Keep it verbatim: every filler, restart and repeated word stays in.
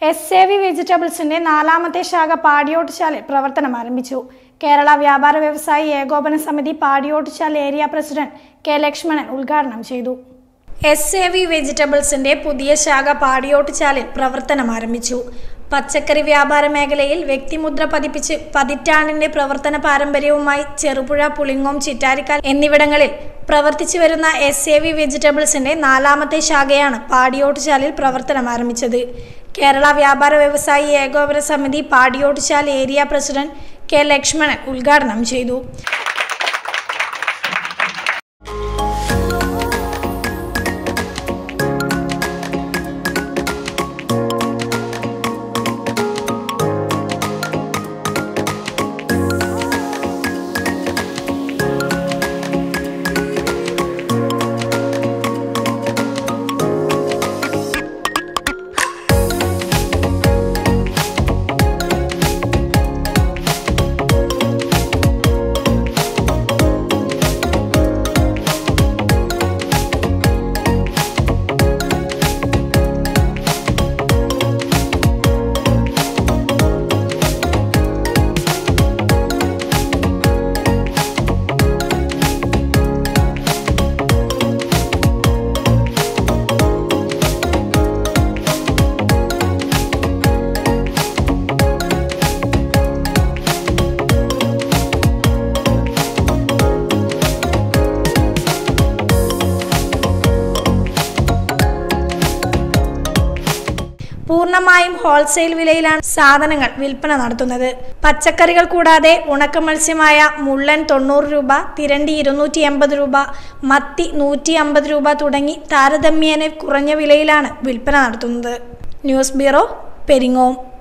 S A V വെജിറ്റബിൾസിന്റെ നാലാമത്തെ ശാഖ പാടിയോട്ടുചാലിൽ പ്രവർത്തനം ആരംഭിച്ചു. കേരള വ്യാപാര വ്യവസായി ഏകോപന സമിതി Padiyottuchal area president K Lakshmanan ഉദ്ഘാടനം ചെയ്തു. എസ് എ വി വെജിറ്റബിൾസിന്റെ പുതിയ ശാഖ പാടിയോട്ടുചാലിൽ പ്രവർത്തനം ആരംഭിച്ചു. പച്ചക്കറി വ്യാപാര മേഖലയിൽ വ്യക്തിമുദ്ര പതിപ്പിച്ച് പതിറ്റാണ്ടിന്റെ പ്രവർത്തന പാരമ്പര്യവുമായി ചെറുപുഴ, പുളിങ്ങോം, ചിറ്റാരിക്കാൽ എന്നിവിടങ്ങളിൽ പ്രവർത്തിച്ചു വരുന്ന എസ് എ വി വെജിറ്റബിൾസിന്റെ നാലാമത്തെ ശാഖയാണ് പാടിയോട്ടുചാലിൽ പ്രവർത്തനം ആരംഭിച്ചത്. കേരള വ്യാപാര വ്യവസായി ഏകോപന സമിതി Padiyottuchal area president K Lakshmanan ഉദ്ഘാടനം ചെയ്തു. പൂർണ്ണമായും ഹോൾസെയിൽ വിലയിലാണ് സാധനങ്ങൾ വിൽപ്പന നടത്തുന്നത്. പച്ചക്കറികൾ കൂടാതെ ഉണക്ക മത്സ്യമായ മുള്ളൻ തൊണ്ണൂറ് രൂപ, തിരണ്ടി ഇരുന്നൂറ്റി എൺപത് രൂപ, മത്തി നൂറ്റി അമ്പത് രൂപ തുടങ്ങി താരതമ്യേന കുറഞ്ഞ വിലയിലാണ് വിൽപ്പന നടത്തുന്നത്. News bureau, Peringome.